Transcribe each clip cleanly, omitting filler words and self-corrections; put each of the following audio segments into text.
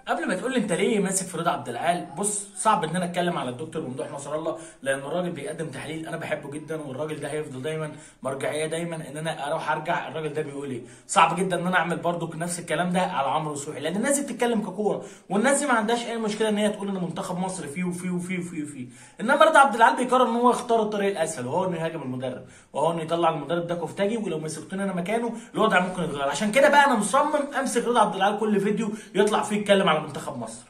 قبل ما تقول لي انت ليه ماسك في رضا عبد العال، بص صعب ان انا اتكلم على الدكتور ممدوح نصر الله، لان الراجل بيقدم تحليل انا بحبه جدا، والراجل ده هيفضل دايما مرجعيه، دايما ان انا اروح ارجع الراجل ده بيقول ايه. صعب جدا ان انا اعمل برضو نفس الكلام ده على عمرو نصوحي، لان الناس دي بتتكلم ككوره، والناس دي ما عندهاش اي مشكله ان هي تقول ان منتخب مصر فيه وفيه وفيه وفيه وفيه. انما رضا عبد العال بيقرر ان هو يختار الطريق الاسهل، وهو انه يهاجم المدرب، وهو انه يطلع المدرب ده كفتاجي، ولو مسكتني انا مكانه الوضع ممكن يتغير. عشان كده بقى انا مصمم امسك رضا عبد العال كل فيديو يطلع فيه يتكلم على منتخب مصر.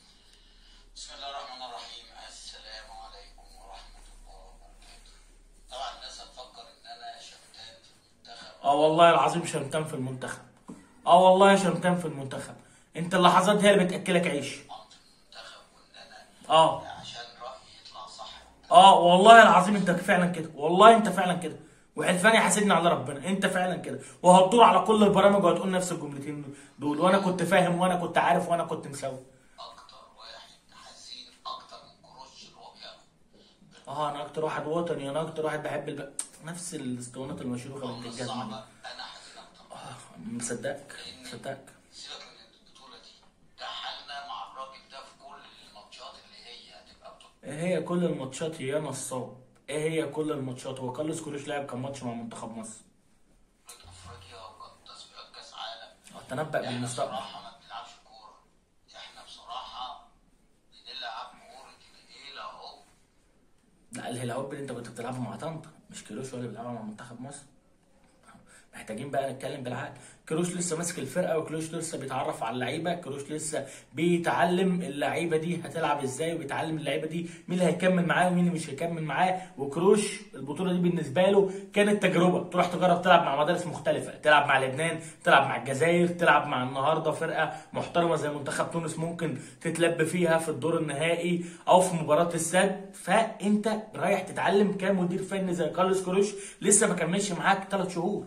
بسم الله الرحمن الرحيم. السلام عليكم ورحمة الله وبركاته. طبعا الناس هتفكر ان انا شمتان في المنتخب. والله العظيم شمتان في المنتخب. والله شمتان في المنتخب. انت اللحظات دي اللي بتاكلك عيش. في المنتخب وان انا عشان رأيي يطلع صح. والله العظيم انت فعلا كده، والله انت فعلا كده، وحلفاني حاسدني على ربنا، انت فعلا كده، وهتدور على كل البرامج وهتقول نفس الجملتين دول، وانا كنت فاهم وانا كنت عارف وانا كنت مسوي. اكتر واحد حزين اكتر من كروش اللي هو بياخد. انا اكتر واحد وطني، انا اكتر واحد بحب نفس الاسطوانات المشروخه اللي بتتجاهل صعبة. منها. انا حزين اكتر. مصدقك مصدقك. سيبك من البطولة دي، ده حالنا مع الراجل ده في كل الماتشات اللي هي هتبقى بطولة. ايه هي كل الماتشات يا نصاب؟ ايه هي كل الماتشات؟ هو كارلوس كروش لعب كام ماتش مع منتخب مصر؟ افريقيا وكانت تصفيات كاس عالم. تنبأ احنا بالمستقبل. بصراحة ما بنلعبش كورة. احنا بصراحة بنلعب كورة الهيلة اهو. لا الهلاوب اللي انت كنت بتلعبه مع طنطا، مش كروش هو اللي بيلعبها مع منتخب مصر. محتاجين بقى نتكلم بالعقل. كروش لسه ماسك الفرقه، وكروش لسه بيتعرف على اللعيبه، كروش لسه بيتعلم اللعيبه دي هتلعب ازاي، وبيتعلم اللعيبه دي مين اللي هيكمل معاه ومين اللي مش هيكمل معاه. وكروش البطوله دي بالنسبه له كانت تجربه، تروح تجرب تلعب مع مدارس مختلفه، تلعب مع لبنان، تلعب مع الجزائر، تلعب مع النهارده فرقه محترمه زي منتخب تونس ممكن تتلب فيها في الدور النهائي او في مباراه السد. فانت رايح تتعلم كمدير فني زي كارلوس كروش لسه ما كملش معاك 3 شهور،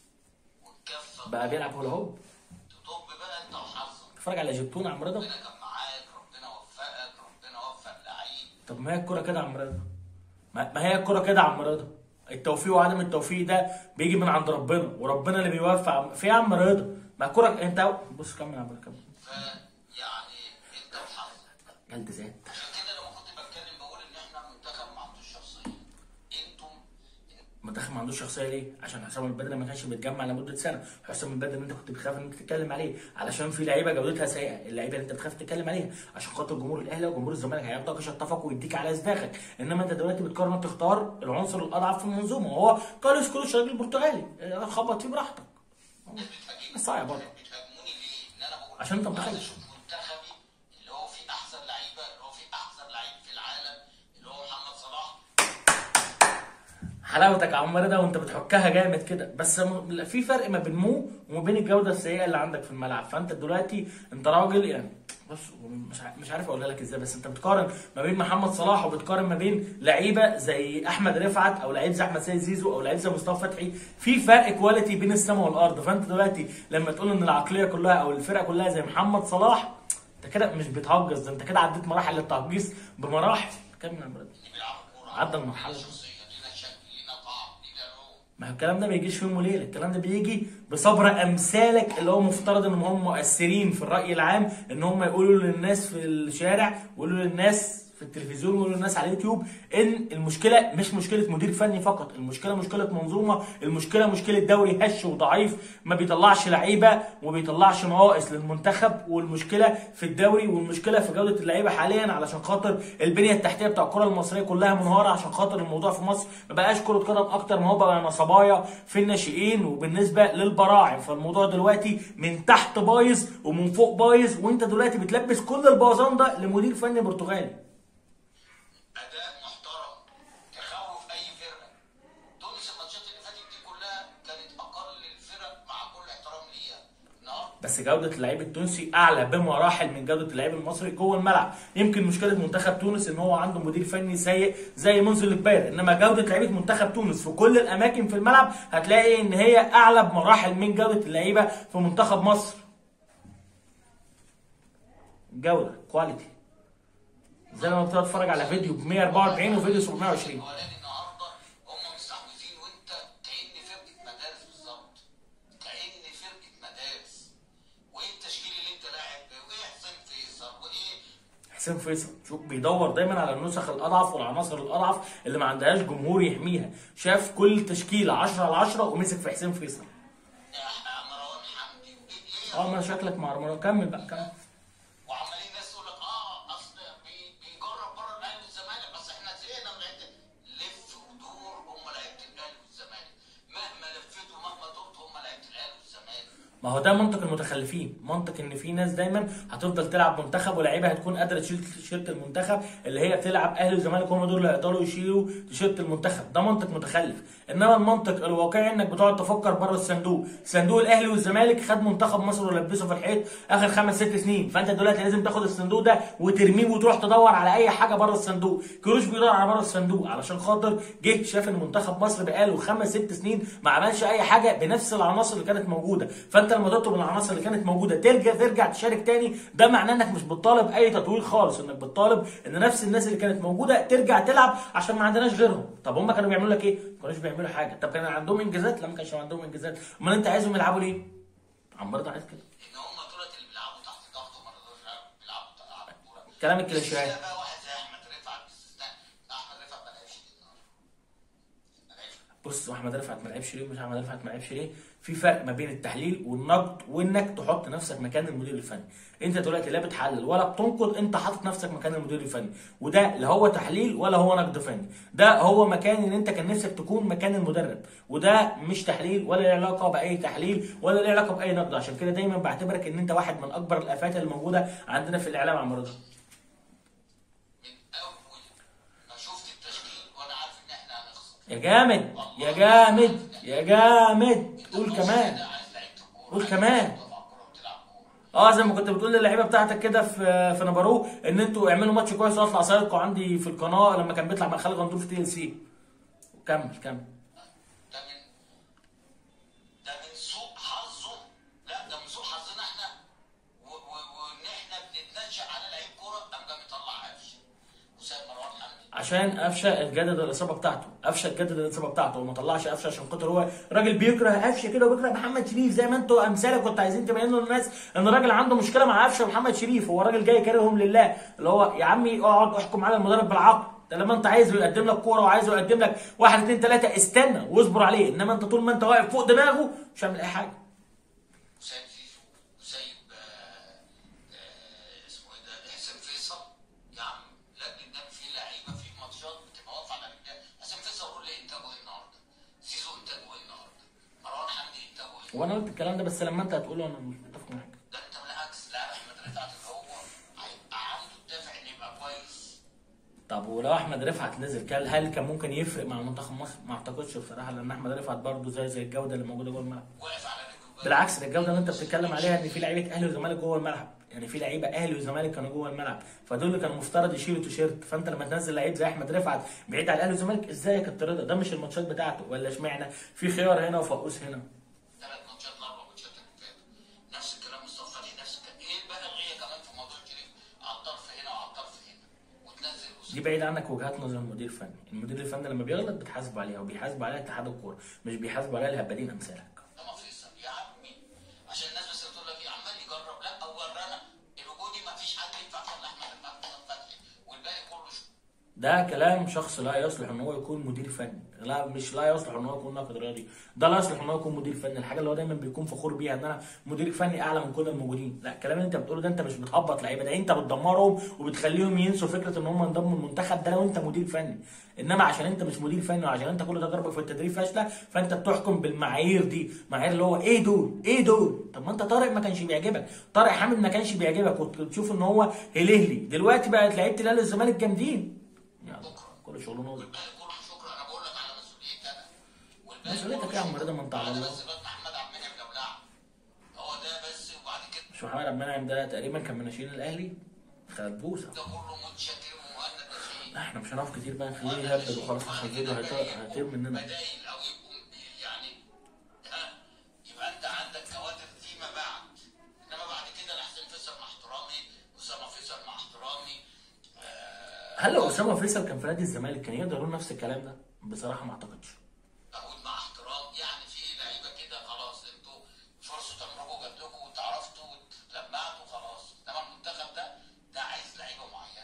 بقى بيلعب هولا هوب. تطب بقى انت وحظك. اتفرج على جبتون يا عم رضا. ربنا كان معاك، ربنا وفقك، ربنا وفق اللعيب. طب ما هي الكوره كده يا عم رضا، ما هي الكوره كده يا عم رضا. التوفيق وعدم التوفيق ده بيجي من عند ربنا، وربنا اللي بيوفق في يا عم رضا. ما الكوره انت بص كمل يا عم رضا كمل. فيعني انت وحظك. جلد ذات. عشان كده لما كنت بتكلم بقول ان احنا منتخب ما عندوش شخصيه. انتم المنتخب ما عندوش شخصيه ليه؟ عشان حسام البدري ما كانش بيتجمع لمده سنه، حسام البدري انت كنت بتخاف انك تتكلم عليه علشان في لعيبه جودتها سيئه، اللعيبه اللي انت بتخاف تتكلم عليها عشان خاطر جمهور الاهلي وجمهور الزمالك هياخدك يشطفك ويديك على صداغك. انما انت دلوقتي بتقرر تختار العنصر الاضعف في المنظومه، وهو كارلوس كروش راجل برتغالي، خبط فيه براحتك. صعب برضه بتهاجموني ليه؟ ان انا بقول عشان انت عايز متخيل اشوف منتخبي اللي هو فيه احسن لعيبه، اللي هو فيه احسن لعيب في العالم اللي هو محمد صلاح. حلاوتك يا عم رضا وانت بتحكها جامد كده، بس في فرق ما بين وما بين الجوده السيئه اللي عندك في الملعب. فانت دلوقتي انت راجل يعني بص مش عارف اقولها لك ازاي، بس انت بتقارن ما بين محمد صلاح وبتقارن ما بين لعيبه زي احمد رفعت او لعيب زي احمد سيد زيزو او لعيب زي مصطفى فتحي. في فرق كواليتي بين السماء والارض. فانت دلوقتي لما تقول ان العقليه كلها او الفرقه كلها زي محمد صلاح، انت كده مش بتهجص، ده انت كده عديت مراحل التهجيص بمراحل. كمل يا عم رضا. بيلعبوا كوره عدى المرحله دي. شخصيه، لينا شكل، لينا طعم، لينا لون. ما هو الكلام ده ما بيجيش في يوم وليله، الكلام ده بيجي بصبر امثالك اللي هو مفترض ان هم مؤثرين في الراي العام، ان هم يقولوا للناس في الشارع ويقولوا للناس في التلفزيون ويقولوا للناس على اليوتيوب ان المشكله مش مشكله مدير فني فقط، المشكله مشكله منظومه، المشكله مشكله دوري هش وضعيف ما بيطلعش لعيبه وما بيطلعش نواقص للمنتخب، والمشكله في الدوري، والمشكله في جوده اللعيبه حاليا علشان خاطر البنيه التحتيه بتاع الكره المصريه كلها منهاره، عشان خاطر الموضوع في مصر ما بقاش كره قدم اكتر ما هو بقى نصبايا في الناشئين وبالنسبه للبراعم. فالموضوع دلوقتي من تحت بايظ ومن فوق بايظ، وانت دلوقتي بتلبس كل البوظان ده لمدير فني برتغالي. اداء محترم تخوف اي فرقه. تونس الماتشات اللي فاتت دي كلها كانت اقل الفرق مع كل احترام ليها. النهارده بس جودة اللعيب التونسي أعلى بمراحل من جودة اللعيب المصري جوه الملعب. يمكن مشكلة منتخب تونس إن هو عنده مدير فني سيء زي منذر الجبير، إنما جودة لعيبة منتخب تونس في كل الأماكن في الملعب هتلاقي إن هي أعلى بمراحل من جودة اللعيبة في منتخب مصر. جودة كواليتي زي ما بتتفرج على فيديو ب 144 وفيديو 720. الاولاني النهارده هم مستحوذين، وانت كأن فرقه مدارس بالظبط، كأن فرقه مدارس. وايه التشكيل اللي انت لاعب بيه؟ وايه حسين فين؟ حسين فيصل شوف بيدور دايما على النسخ الاضعف والعناصر الاضعف اللي ما عندهاش جمهور يحميها، شاف كل تشكيله 10 على 10 ومسك في حسين فيصل. مروان حمدي ما شكلك مع مروان، كمل بقى كمل. وعمالين الناس تقول لك اصل بيجرب بره الاهلي والزمالك، بس احنا زهقنا من لعيبه. لف ودور، هم لعيبه الاهلي والزمالك، مهما لفيت ومهما دورت هم لعيبه الاهلي والزمالك. ما هو ده منطق المتخلفين، منطق ان في ناس دايما هتفضل تلعب منتخب ولاعيبه هتكون قادره تشيل تيشيرت المنتخب اللي هي تلعب اهلي وزمالك، هم دول اللي هيقدروا يشيلوا تيشيرت المنتخب. ده منطق متخلف. انما المنطق الواقعي انك بتقعد تفكر بره الصندوق. صندوق الاهلي والزمالك خد منتخب مصر ولبسه في الحيط اخر 5 6 سنين، فانت دلوقتي لازم تاخد الصندوق ده وترميه وتروح تدور على اي حاجه بره الصندوق. كروش بيدور على بره الصندوق علشان خاطر جه شاف ان منتخب مصر بقاله 5 6 سنين ما عملش اي حاجه بنفس العناصر اللي كانت موجوده، فانت لما تطلب العناصر اللي كانت موجوده ترجع تشارك تاني، ده معناه انك مش بتطالب اي تطوير خالص، انك بتطالب ان نفس الناس اللي كانت موجوده ترجع تلعب عشان ما عندناش غيرهم. طب هم كانوا بيعملوا لك ايه؟ ما كانوش بيعملوا حاجه. طب كان عندهم انجازات؟ لا ما كانش عندهم انجازات. امال انت عايزهم يلعبوا ليه؟ عم برضه عايز كده. ان هم دولت اللي بيلعبوا تحت ضغط وما رضوش بيلعبوا تحت الكوره. كلام الكلاشيهات. بقى واحد زي احمد رفعت باستثناء احمد رفعت ما لعبش النهارده. بص احمد رفعت ما لعبش ليه؟ مش احمد رفعت ما لعبش ليه؟ في فرق ما بين التحليل والنقد وانك تحط نفسك مكان المدير الفني. انت دلوقتي لا بتحلل ولا بتنقد، انت حاطط نفسك مكان المدير الفني، وده لا هو تحليل ولا هو نقد فني، ده هو مكان ان انت كان نفسك تكون مكان المدرب، وده مش تحليل ولا له علاقه باي تحليل ولا له علاقه باي نقد. عشان كده دايما بعتبرك ان انت واحد من اكبر الافات اللي موجوده عندنا في الاعلام عن رضا. يا جامد يا جامد يا جامد، قول كمان قول كمان. زي ما كنت بتقول للعيبه بتاعتك كده في نبارو ان انتوا اعملوا ماتش كويس واطلع صايركم عندي في القناه لما كان بيطلع مع خالد غندور في TLC. كمل كمل. ده من سوء حظه، لا ده من سوء حظنا احنا وان احنا بنتنشأ على لعيب كوره قام جاي مطلع قفشه وساب مروان حمدي عشان قفشه اتجدد الاصابه بتاعته، قفشه اتجدد الاصابه بتاعته وما طلعش قفشه عشان خاطر هو راجل بيكره قفشه كده وبيكره محمد شريف، زي ما انتوا امثالك كنتوا عايزين تبينوا للناس ان الراجل عنده مشكله مع قفشه ومحمد شريف، هو راجل جاي كارههم لله، اللي هو يا عمي اقعد احكم على المدرب بالعقل، ده لما انت عايزه يقدم لك كوره وعايزه يقدم لك 1 2 3 استنى واصبر عليه، انما انت طول ما انت واقف فوق دماغه مش هعمل اي حاجه. وسايب زيزو وسايب اسمه ايه ده حسين فيصل. يا عم لا قدام في لعيبه في ماتشات بتبقى واقفه على رجلها. حسين فيصل قول لي انتاجه ايه النهارده؟ زيزو انتاجه ايه النهارده؟ مروان حمدي انتاجه ايه؟ وانا قلت الكلام ده بس لما انت هتقوله انا مش متفق معاك. ده انت بالعكس، لا احمد رفعت اللي هو هيبقى عنده الدافع انه يبقى كويس. طب ولو احمد رفعت نزل هل كان ممكن يفرق مع منتخب مصر؟ ما اعتقدش بصراحه، لان احمد رفعت برضه زي الجوده اللي موجوده جوه الملعب. واقف على رجله. بالعكس ده الجوده اللي انت بتتكلم عليها ان في لعيبه اهلي وزمالك جوه الملعب، يعني في لعيبه اهلي وزمالك كانوا جوه الملعب، فدول اللي كانوا مفترض يشيلوا تيشيرت، فانت لما تنزل لعيب زي احمد رفعت بعيد عن الاهلي والزمالك ازاي يا كابتن رضا؟ ده مش الماتشات بتاعته ولا اشمعنى في خيار هنا وفقوس هنا؟ 3 ماتشات ل4 ماتشات اللي فاتوا نفس الكلام، مصطفى فتحي نفس الكلام. ايه بقى الغيه كمان في موضوع شريف؟ على الطرف هنا وعلى الطرف هنا وتنزل دي بعيد عنك وجهات نظر المدير الفني، المدير الفني لما بيغلط بتحاسبوا عليها وبيحاسبوا عليها اتحاد الكوره، مش بيحاسبوا عليها الهبالين امثالك. يا عمي عشان الناس بس بتقول لك ايه عمال يجرب، لا هو ورانا الوجودي ما فيش حد ينفع يطلع احمد فتحي والباقي كله ده كلام شخص لا يصلح ان هو يكون مدير فني، لا مش لا يصلح ان هو يكون ناقد رياضي، ده لا يصلح ان هو يكون مدير فني، الحاجه اللي هو دايما بيكون فخور بيها ان انا مدير فني اعلى من كل الموجودين، لا الكلام اللي انت بتقوله ده انت مش بتهبط لعيبه، ده انت بتدمرهم وبتخليهم ينسوا فكره ان هم انضموا المنتخب، ده لو انت مدير فني، انما عشان انت مش مدير فني وعشان انت كل تجاربك في التدريب فاشله فانت بتحكم بالمعايير دي، معايير اللي هو ايه دول؟ ايه دول؟ طب ما انت طارق ما كانش بيعجبك، طارق حامد ما كانش بيعجبك وتشوف ان هو هلهلي، دلوقتي بقت لعيبه الاهلي والزمالك جامدين. يعني كل شغل ناظر. كله شكرا، انا بقول لك على مسؤوليتي انا. مسؤوليتك ايه يا عم رضا؟ ما انت على الله. بس الواد محمد عبد المنعم لو لعب هو ده بس، وبعد كده مش محمد عبد المنعم ده تقريبا كان من ناشئين الاهلي؟ خد بوسه. ده كله متشكر ومهند ناشئين. لا احنا مش هنقف كتير بقى نخليه يهبل وخلاص عشان الفيديو هيطير مننا. بدايل او يبقوا يعني يبقى انت عندك كوادر فيما بعد، انما بعد كده حسين فيصل مع احترامي، اسامه فيصل مع احترامي. هل لو اسامه فيصل كان في نادي الزمالك كان يقدر يقول نفس الكلام ده؟ بصراحه ما اعتقدش. اقول مع احترام يعني في لعيبه كده خلاص انتوا فرصه تمرقوا جات لكم وتعرفتوا واتلمعتوا خلاص، انما المنتخب ده عايز لعيبه معينه.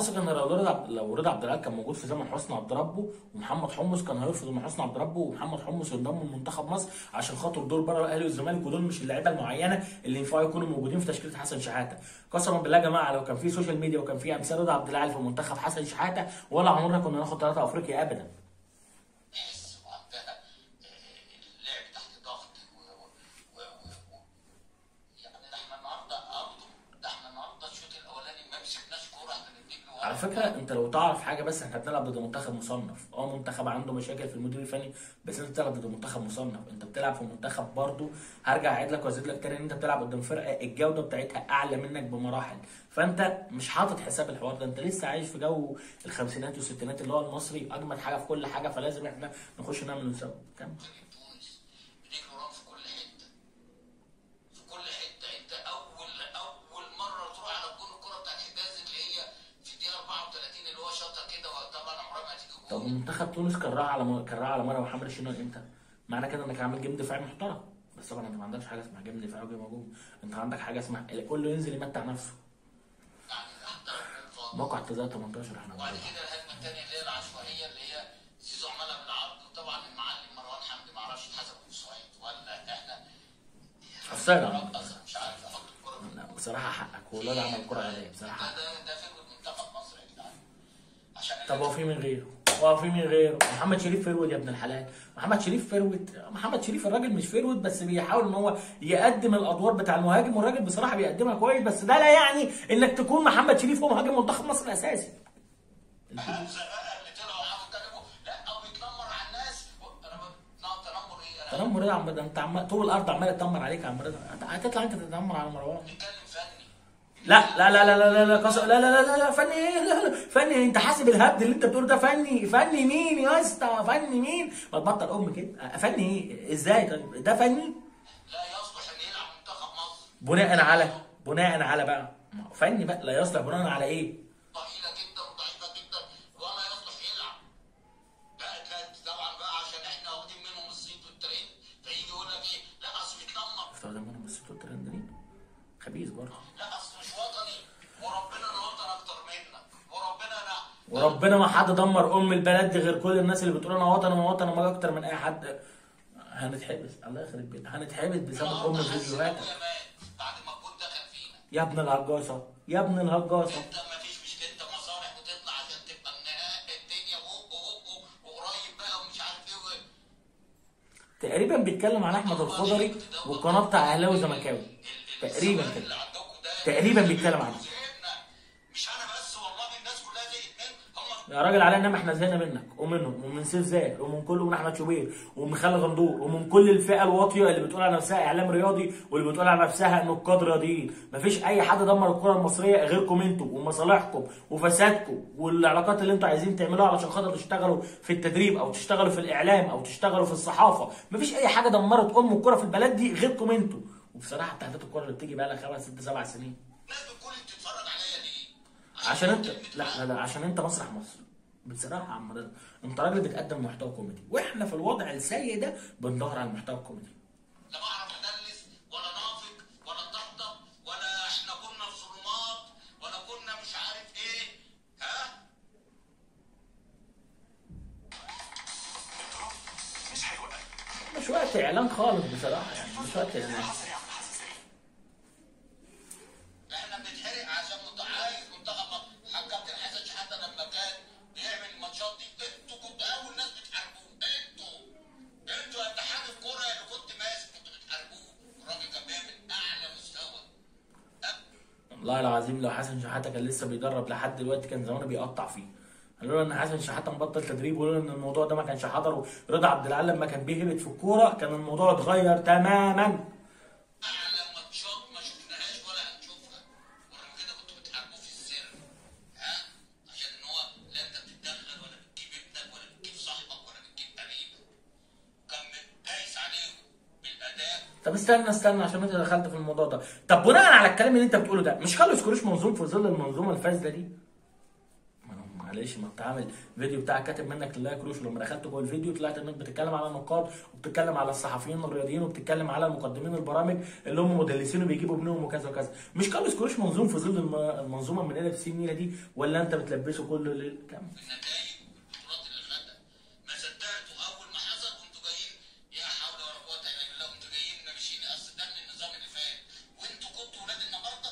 واثق ان لو رضا عبد العال كان موجود في زمن حسني عبد ربه ومحمد حمص، كان هيرفض ان حسني عبد ربه ومحمد حمص ينضموا لمنتخب مصر عشان خاطر دور بره الاهلي والزمالك، ودول مش اللعيبه المعينه اللي ينفعوا يكونوا موجودين في تشكيله حسن شحاته. قسما بالله يا جماعه لو كان في سوشيال ميديا وكان في امثال رضا عبد العال في منتخب حسن شحاته ولا عمرنا كنا ناخد 3 افريقيا ابدا. على فكره انت لو تعرف حاجه، بس احنا بنلعب ضد منتخب مصنف، منتخب عنده مشاكل في المدير الفني، بس انت بتلعب ضد منتخب مصنف، انت بتلعب في منتخب برضه هرجع اعيد لك وازيد لك تاني ان انت بتلعب قدام فرقه الجوده بتاعتها اعلى منك بمراحل، فانت مش حاطط حساب الحوار ده، انت لسه عايش في جو الخمسينات والستينات اللي هو المصري اجمد حاجه في كل حاجه، فلازم احنا نخش نعمل ونسوي. كمل. طب منتخب تونس كان راح على مره محمد الشناوي امتى؟ معنى كده انك عامل جيم دفاعي محترم، بس طبعا انت ما عندكش حاجه اسمها جيم دفاعي وجيم هجوم، انت عندك حاجه اسمها كله ينزل يمتع نفسه. موقع اعتزال 18 احنا وبعد كده الهجمه الثانيه اللي هي العشوائيه اللي هي زيزو عملها بالعرض، وطبعا المعلم مروان حمدي ما اعرفش اتحسب اوفسايد ولا احنا اوفسايد مش عارف احط الكوره. لا بصراحه حقك، هو الواد عمل الكوره عاديه بصراحه. ده فيرود منتخب مصر يا جدعان. عشان طب هو في من غيره؟ وفي من غيره محمد شريف فيرود يا ابن الحلال. محمد شريف فيرود، محمد شريف الراجل مش فيرود بس بيحاول ان هو يقدم الادوار بتاع المهاجم، والراجل بصراحه بيقدمها كويس، بس ده لا يعني انك تكون محمد شريف هو مهاجم منتخب مصر الاساسي. اللي طلعوا عملوا كلامه لا او بيتنمر على الناس. تنمر ايه؟ تنمر ايه يا عم؟ ده انت طول الارض عماله تنمر عليك يا عم رضا، هتطلع انت تتنمر على مروان؟ بنتكلم فني. لا لا لا لا لا لا لا لا لا لا فني ايه؟ لا لا فني انت حاسب الهبد اللي انت بتقوله ده فني؟ فني مين يا اسطى؟ فني مين؟ ما تبطل كده، فني ايه؟ ازاي طيب؟ ده فني؟ لا يصلح ان يلعب منتخب مصر. بناء على بقى فني بقى، لا يصلح بناء على ايه؟ ضئيله جدا وضعيفه جدا ولا يصلح يلعب. بقى طبعا بقى عشان احنا واخدين منهم الصيت والترند، فيجي يقول لك ايه؟ لا اصل بيتنمر. واخدين منهم الصيت والترند دي؟ خبيث برضه. لا اصل مش وطني، وربنا انا وطن اكتر منك، وربنا ما حد دمر البلد دي غير كل الناس اللي بتقول انا وطن ما اكتر من اي حد. هنتحبس، الله يخرب بيتك، هنتحبس بسبب فيديوهاتك. بعد ما كنت دخل فينا يا ابن الهجاصه انت ما فيش مشكله، انت مصالح وتطلع عشان تبقى الدنيا وقريب بقى ومش عارف ايه. تقريبا بيتكلم عن احمد الخضري والقناه بتاع اهلاوي وزملكاوي تقريبا كده، تقريبا بيتكلم عنه. مش انا بس والله الناس كلها زهقت منهم. يا راجل على انما احنا زهقنا منك ومنهم ومن سيف زاهر ومن احمد شوبير ومن خالد غندور ومن كل الفئه الواطيه اللي بتقول على نفسها اعلام رياضي واللي بتقول على نفسها نقاد رياضيين. مفيش اي حد دمر الكره المصريه غيركم انتوا ومصالحكم وفسادكم والعلاقات اللي انتوا عايزين تعملوها علشان خاطر تشتغلوا في التدريب او تشتغلوا في الاعلام او تشتغلوا في الصحافه. مفيش اي حاجه دمرت الكره في البلد دي غيركم انتوا. وبصراحه بتاعت الكره اللي بتيجي بقى لها 5 6 7 سنين. الناس بتقول انت بتتفرج عليا ليه؟ عشان انت لا عشان انت مسرح مصر. بصراحه يا عم رضا انت راجل بتقدم محتوى كوميدي، واحنا في الوضع السيء ده بندور على المحتوى الكوميدي. لا بعرف ادلس ولا نافق ولا طبطب ولا احنا كنا في صدمات ولا كنا مش عارف ايه. ها؟ مش وقت اعلان خالص بصراحه، يعني مش وقت اعلان. احنا بنتحرق عشان عايز منتخب كابتن حسن شحاته لما كان بيعمل الماتشات دي، انتوا كنتوا اول ناس بتحاربوه، انتوا يا اتحاد الكوره اللي كنت ماسك كنتوا بتحاربوه، الراجل كان بيعمل اعلى مستوى. والله العظيم لو حسن شحاته كان لسه بيدرب لحد دلوقتي كان زمانه بيقطع فيه. لولا ان حسن شحاته مبطل تدريب ولولا ان الموضوع ده ما كانش حضره رضا عبد العال لما كان بيهبط في الكوره كان الموضوع اتغير تماما. اعلى ماتشات ما شفناهاش ولا هنشوفها، ورغم كده كنتوا بتحاربوه في السر. ها؟ عشان ان هو لا انت بتتدخل ولا بتجيب ابنك ولا بتجيب صاحبك ولا بتجيب قريبك، وكان دايس عليهم بالاداء. طب استنى عشان انت دخلت في الموضوع ده. طب بناء على الكلام اللي انت بتقوله ده مش خلوا سكروش منظوم في ظل المنظومه الفاسده دي؟ معلش، ما انت عامل فيديو بتاعك كاتب منك لله كروش، ولما دخلت جوه الفيديو طلعت انك بتتكلم على النقاد وبتتكلم على الصحفيين الرياضيين وبتتكلم على مقدمين البرامج اللي هم مدلسين وبيجيبوا ابنهم وكذا وكذا. مش كارلوس كروش منظوم في ظل المنظومه من ال FC ميلان دي، ولا انت بتلبسه كله ليه؟ كمل. النتائج والبطولات اللي خدها ما صدقتوا اول ما حصل كنتوا جايين يا حول ولا قوه الا بالله، كنتوا جايين ماشيين اصل ده من النظام اللي فات، وانتوا كنتوا ولاد النهارده.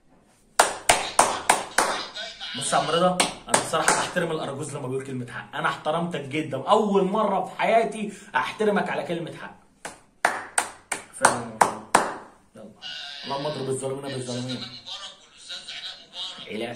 بص يا عم رضا، انا بصراحه بحترم الارجوز لما بيقول كلمه حق. انا احترمتك جدا، اول مره في حياتي احترمك على كلمه حق. فاهم؟ يلا اللهم اضرب الظالمين بالظالمين. مبارك والاستاذ علاء مبارك علاء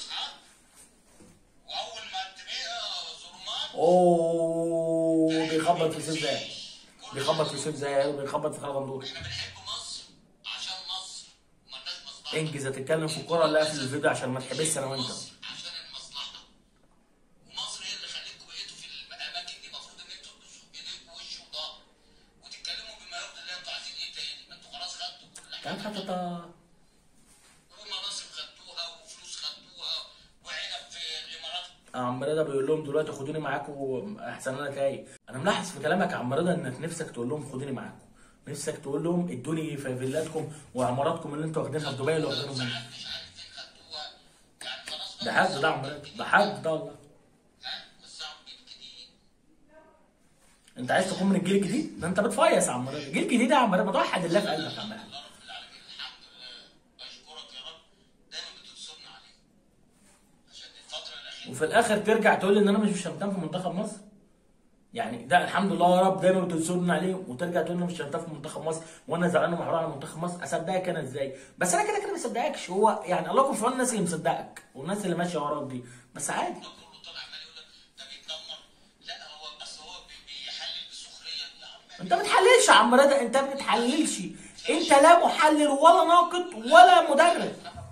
واول ما تبقى ظلمات اوه بيخبط في سيف زاهر، بيخبط في سيف زاهر وبيخبط في خالد غندور. احنا بنحب مصر عشان مصر ومالناش مصلحه. انجز هتتكلم في الكوره ولا اقفل الفيديو عشان ما تحبسش انا وانت. عشان المصلحه، ومصر هي اللي خلتكم بقيتوا في الاماكن دي. المفروض ان انتوا تبصوا ايديكم وش وظهر وتتكلموا بما يرضي الله. انتوا عايزين ايه تاني؟ ما انتوا خلاص خدتوا كل حاجه، ومناصب خدتوها وفلوس خدتوها وعنب في الامارات. عم رضا بيقول لهم دلوقتي خدوني معاكم احسن انا تايه. انا ملاحظ في كلامك يا عم رضا انك نفسك تقول لهم خدوني معاكم، نفسك تقول لهم ادوني في فيلاتكم وعماراتكم اللي انتوا واخدينها في دبي اللي واخدينهم منها. مش عارف فين خدتوها يعني خلاص ده بقى. حد ده يا عم رضا، ده حد ده والله. وسعوا جيل جديد. انت عايز تكون من الجيل الجديد؟ ده انت بتفيص يا عم رضا. الجيل الجديد يا عم رضا، ما توحد الله في قلبك يا عم رضا. الله رب العالمين الحمد لله، اشكرك يا رب دايما بتنصرنا عليه عشان الفتره الاخيره. وفي الاخر ترجع تقول لي ان انا مش شمتان في منتخب مصر. يعني ده الحمد لله يا رب دايما بتنصرنا عليه، وترجع تقول لي مش شمتان في منتخب مصر وانا زعلان ومحروق على منتخب مصر. اصدقك انا ازاي؟ بس انا كده كده ما بصدقكش. هو يعني الله يكون في عون الناس اللي مصدقك والناس اللي ماشيه وراك دي، بس عادي. كله طالع عمال يقول لك ده بيتنمر. لا هو بس هو بيحلل بسخريه. يا عم انت ما بتحللش يا عم رضا، انت ما بتحللش. انت لا محلل ولا ناقد ولا مدرب.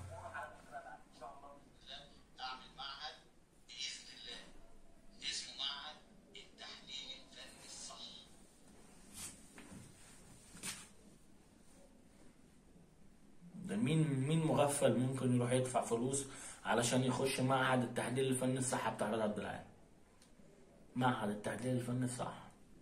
اعمل معهد باذن الله اسمه معهد التحليل الفني الصح. ده مين مغفل ممكن يروح يدفع فلوس علشان يخش معهد التحليل الفني الصح بتاع رضا عبد العال؟ معهد التحليل الفني الصح.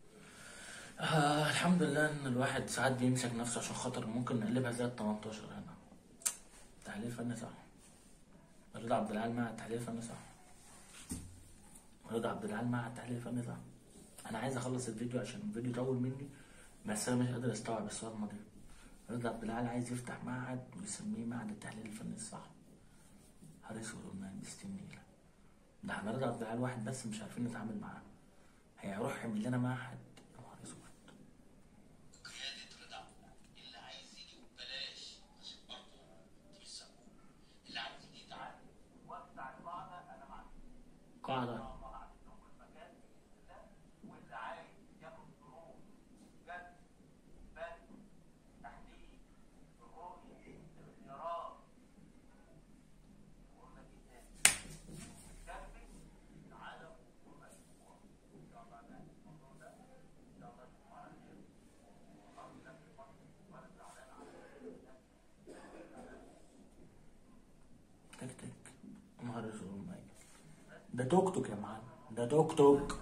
الحمد لله ان الواحد ساعات بيمسك نفسه عشان خاطر ممكن نقلبها زي ال 18 هنا. تحليل فني صح. رضا عبد العال معهد التحليل الفني صح. رضا عبد العال معهد التحليل الفني صح. انا عايز اخلص الفيديو عشان الفيديو يطول مني، بس انا مش قادر استوعب الصدمه دي. رضا عبد العال عايز يفتح معهد ويسميه معهد التحليل الفني الصح. هرسه قلنا بستنيله. ده احنا رضا عبد العال واحد بس مش عارفين نتعامل معاه، هيروح يعمل لنا معهد. يا نهار اسود. قياده رضا اللي عايز يجي ببلاش عشان برضه تمسكوه. اللي عايز يجي تعالى وسع القاعده انا معاك. قاعده واللي عايز ياخد دروس جد فن تحليل رؤيه اختيارات قلنا دي تاني جنبي تعالى وقول اسبوع ان شاء الله نعمل الموضوع ده ان شاء الله تكون على خير. والله نفس المصري وانا زعلان على تك تك. يا نهار اسود. ده توك توك يا معلم، ده توك توك.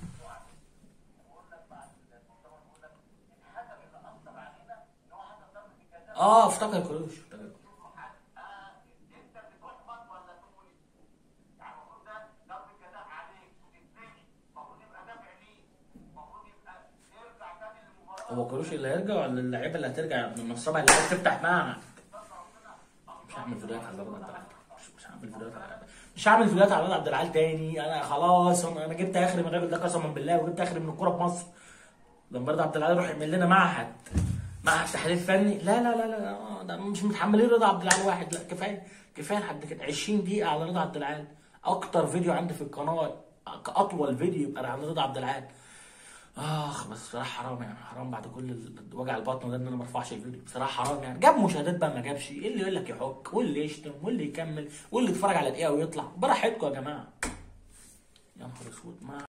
افتكر كروش. هو كروش اللي هيرجع ولا اللعيبه اللي هترجع يا ابن النصابه اللي عايز تفتح معهد؟ مش هعمل فيديوهات على رضا عبد العال، مش هعمل فيديوهات على رضا عبد العال تاني. انا خلاص انا جبت اخري من الراجل ده قسما بالله، وجبت اخري من الكوره في مصر. لما رضا عبد العال يروح يعمل لنا معهد تحليل فني، لا لا لا لا، ده مش متحملين رضا عبد العال واحد. لا كفايه لحد كده. 20 دقيقه على رضا عبد العال، اكتر فيديو عندي في القناه، اطول فيديو يبقى عن رضا عبد العال. بس بصراحه حرام يعني، حرام بعد كل وجع البطن ده ان انا ما ارفعش الفيديو. بصراحه حرام يعني. جاب مشاهدات بقى ما جابش، ايه اللي يقول لك يحك واللي يشتم واللي يكمل واللي يتفرج على دقيقه ويطلع. براحتكم يا جماعه. يا نهار اسود.